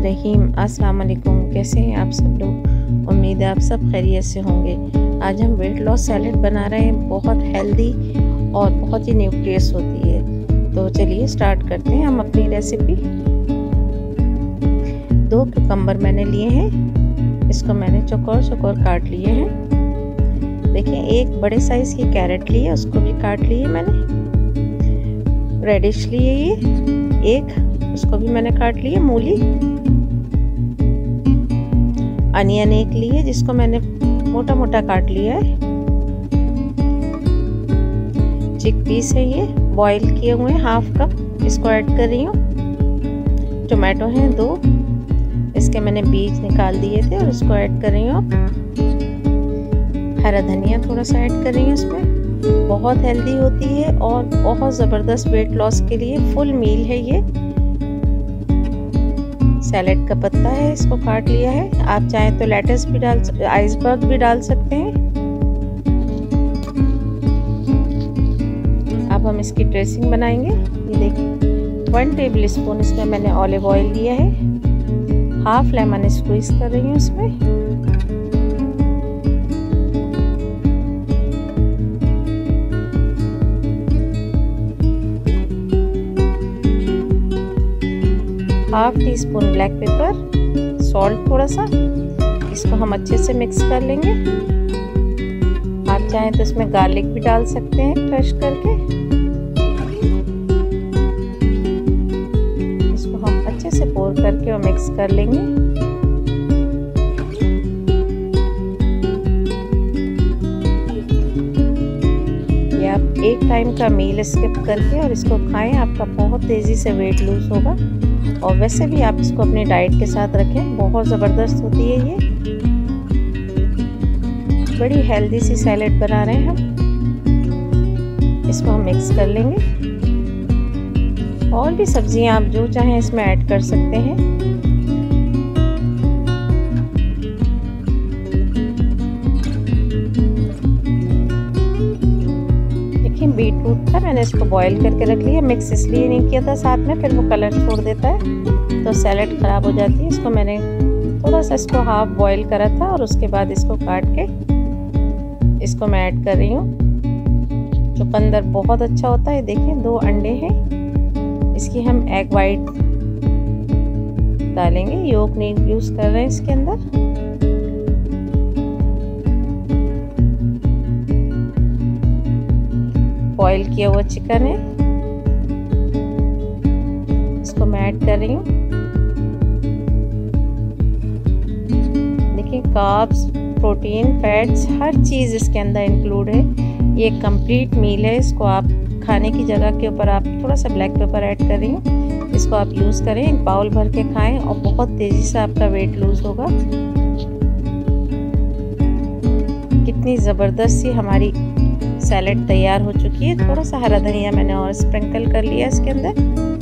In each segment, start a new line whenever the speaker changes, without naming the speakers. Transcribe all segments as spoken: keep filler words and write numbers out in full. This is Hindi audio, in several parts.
रहीम। अस्सलाम वालेकुम। कैसे हैं आप सब लोग? उम्मीद है आप सब खैरियत से होंगे। आज हम वेट लॉस सैलेड बना रहे हैं। बहुत हेल्दी और बहुत ही न्यूट्रियस होती है। तो चलिए स्टार्ट करते हैं हम अपनी रेसिपी। दो कुकम्बर मैंने लिए हैं, इसको मैंने चौकोर चौकोर काट लिए हैं। देखिए एक बड़े साइज़ की कैरेट ली है, उसको भी काट लिए मैंने। रेडिश लिए ये एक, उसको भी मैंने काट लिया। मूली, अनियन एक लिए जिसको मैंने मोटा मोटा काट लिया है। चिकपीस है ये बॉईल किए हुए हाफ कप, इसको ऐड कर रही हूँ। टोमेटो हैं दो, इसके मैंने बीज निकाल दिए थे और उसको ऐड कर रही हूँ। हरा धनिया थोड़ा सा ऐड कर रही हूँ इसमें। बहुत हेल्दी होती है और बहुत ज़बरदस्त वेट लॉस के लिए फुल मील है ये। सैलेड का पत्ता है, इसको काट लिया है। आप चाहें तो लेटस भी डाल, आइसबर्ग भी डाल सकते हैं। अब हम इसकी ड्रेसिंग बनाएंगे। ये देखिए वन टेबल स्पून इसमें मैंने ऑलिव ऑयल लिया है। हाफ लेमन स्क्वीज कर रही हूँ इसमें। Half teaspoon black pepper, salt थोड़ा सा, इसको हम अच्छे से मिक्स कर लेंगे। आप चाहें तो इसमें गार्लिक भी डाल सकते हैं क्रश करके। इसको हम अच्छे से पोर करके और मिक्स कर लेंगे। ये आप एक टाइम का मील स्किप करके और इसको खाएं, आपका बहुत तेजी से वेट लूज होगा। और वैसे भी आप इसको अपनी डाइट के साथ रखें, बहुत ज़बरदस्त होती है ये। बड़ी हेल्दी सी सैलेड बना रहे हैं हम। इसको हम मिक्स कर लेंगे। और भी सब्जियां आप जो चाहें इसमें ऐड कर सकते हैं। बीटरूट था, मैंने इसको बॉईल करके रख लिया। मिक्स इसलिए नहीं किया था साथ में, फिर वो कलर छोड़ देता है तो सैलेड ख़राब हो जाती है। इसको मैंने थोड़ा सा इसको हाफ बॉईल करा था और उसके बाद इसको काट के इसको मैं ऐड कर रही हूँ। चुकंदर बहुत अच्छा होता है। देखें दो अंडे हैं, इसकी हम एग वाइट डालेंगे। योक नहीं यूज़ कर रहे हैं इसके अंदर। बॉईल किया हुआ चिकन है, इसको मैं ऐड कर रही हूँ। देखिए कार्ब्स, प्रोटीन, फैट्स, हर चीज़ इसके अंदर इंक्लूड है। ये एक कंप्लीट मील है। इसको आप खाने की जगह के ऊपर आप थोड़ा सा ब्लैक पेपर ऐड कर रही हूँ। इसको आप यूज़ करें, एक बाउल भर के खाएं और बहुत तेज़ी से आपका वेट लूज होगा। कितनी ज़बरदस्त सी हमारी सैलेड तैयार हो चुकी है। थोड़ा सा हरा धनिया मैंने और स्प्रिंकल कर लिया इसके अंदर।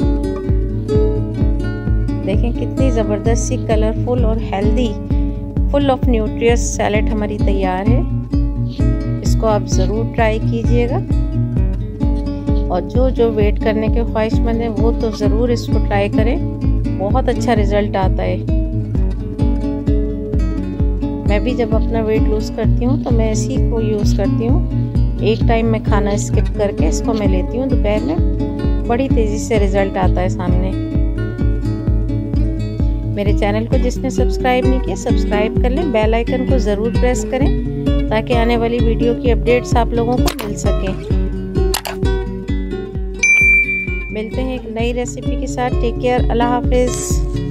देखें कितनी ज़बरदस्त सी कलरफुल और healthy, full of nutritious salad हमारी तैयार है। इसको आप ज़रूर ट्राई कीजिएगा। और जो जो वेट करने के ख्वाहिशमंद हैं वो तो ज़रूर इसको ट्राई करें, बहुत अच्छा रिजल्ट आता है। मैं भी जब अपना वेट लूज़ करती हूँ तो मैं इसी को यूज़ करती हूँ। एक टाइम में खाना स्किप करके इसको मैं लेती हूँ दोपहर में। बड़ी तेज़ी से रिज़ल्ट आता है सामने। मेरे चैनल को जिसने सब्सक्राइब नहीं किया सब्सक्राइब कर लें, बेल आइकन को ज़रूर प्रेस करें ताकि आने वाली वीडियो की अपडेट्स आप लोगों को मिल सकें। मिलते हैं एक नई रेसिपी के साथ। टेक केयर, अल्लाह हाफिज़।